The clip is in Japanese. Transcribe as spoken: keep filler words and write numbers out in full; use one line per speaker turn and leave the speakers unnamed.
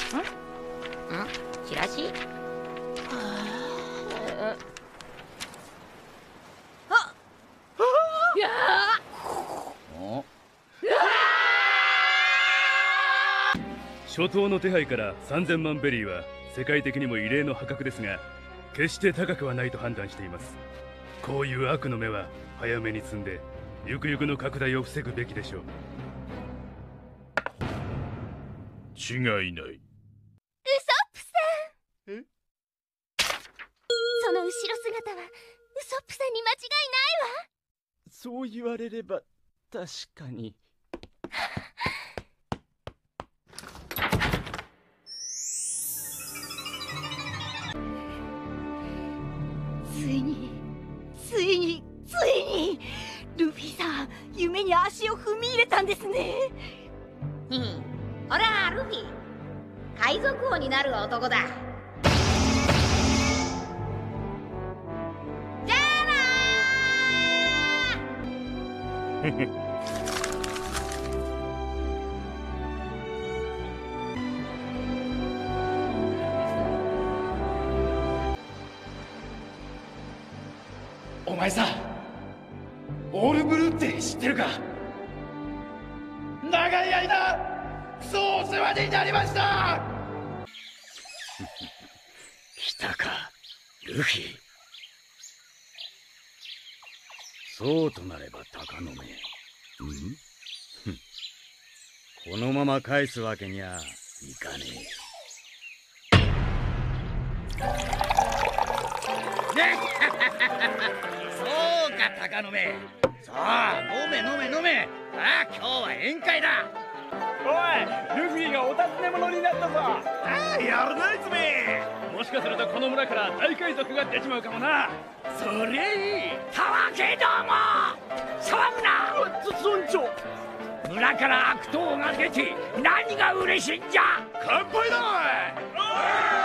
チラシ？あっ、やー。
初頭の手配からさんぜんまんベリーは世界的にも異例の破格ですが、決して高くはないと判断しています。こういう悪の目は早めに積んでゆくゆくの拡大を防ぐべきでしょう。
違いない。
ウソップさん。え？その後ろ姿はウソップさんに間違いないわ。
そう言われれば確かに。
ついについについにルフィさん、夢に足を踏み入れたんですね。
ひひ、ほらルフィ、海賊王になる男だ。じゃあなー。
お前さ、オールブルーって知ってるか？長い間クソお世話になりました。
来たかルフィ。そうとなれば鷹の目。ん？このまま返すわけにはいかねえ。ねそうか鷹の目。さあ飲め飲め飲め。ああ今日は宴会だ。
おいルフィがお尋ね者になったぞ。
ああやるないつめ。
もしかするとこの村から大海賊が出ちまうかもな。
そりゃいい。たわけども騒ぐな。
村長、
村から悪党が出て何が嬉しいんじゃ。
乾杯だ。